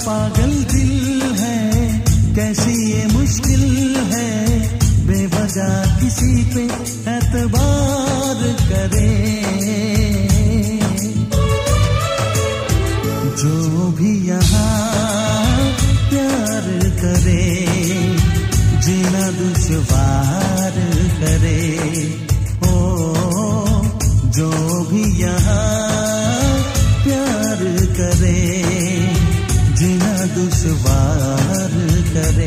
पागल दिल है, कैसी ये मुश्किल है, बेवजह किसी पे एतबार करे। जो भी यहाँ प्यार करे, जीना दुश्वार करे। ओ जो भी यहाँ प्यार करे, जीना दुश्वार करे।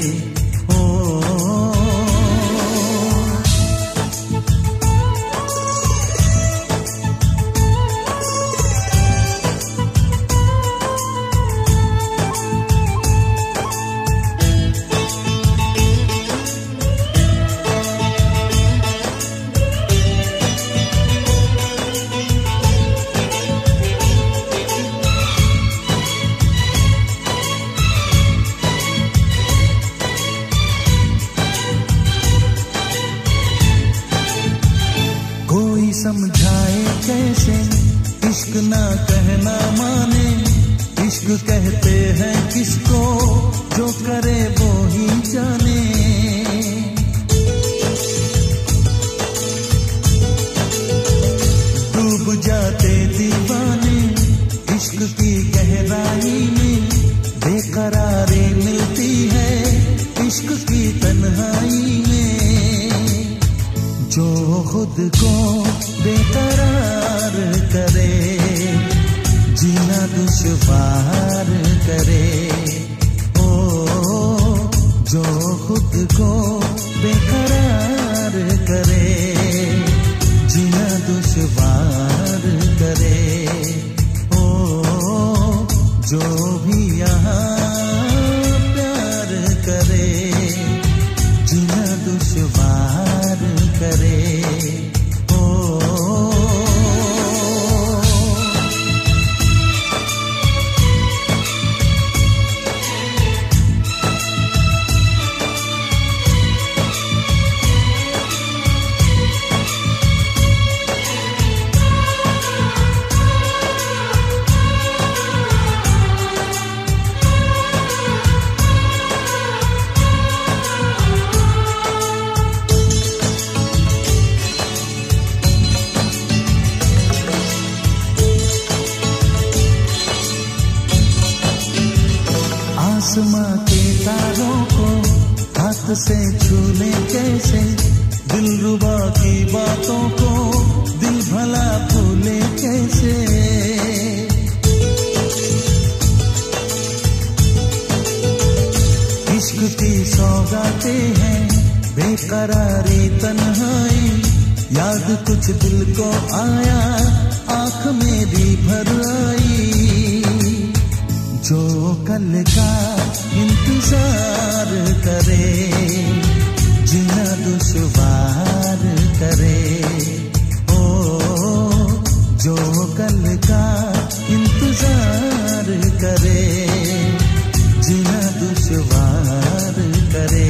समझाए कैसे इश्क ना कहना माने, इश्क कहते हैं किसको, जो करे वो ही जाने। डूब जाते दीवाने इश्क की गहराई में, बेकरारी मिलती है इश्क की तन्हाई में। जो खुद को बेकरार करे, जीना दुश्वार करे। ओ जो खुद को बेकरार करे, जीना दुश्वार करे। ओ जो भी यहाँ प्यार करे, जीना दुश्वार करे। आसमां के तारों को हाथ से छूने कैसे, दिलरुबा की बातों को दिल भला भूले कैसे। इश्क की सौगातें हैं बेकरारी तन्हाई, याद कुछ दिल को आया आँख मेरी भर आई। जो कल का इंतजार करे, जीना दुश्वार करे। ओ जो कल का इंतजार करे, जीना दुश्वार करे।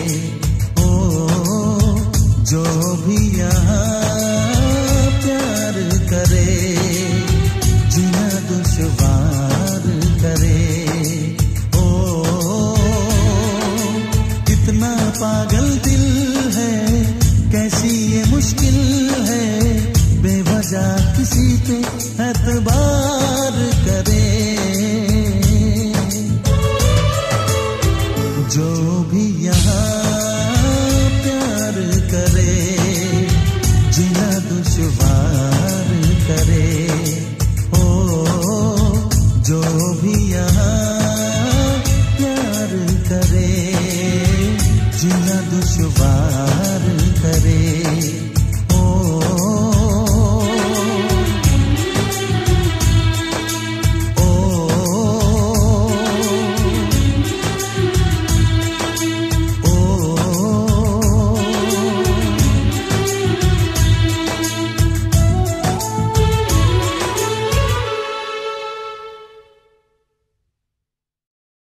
ओ जो भी यहाँ प्यार करे, जीना दुश्वार करे। ओ कितना पागल दिल है, कैसी ये मुश्किल है, बेवजह किसी पे एतबार करे। जो भी यहाँ प्यार करे, जीना दुश्वार करे। जो भी यहाँ प्यार करे, जीना दुश्वार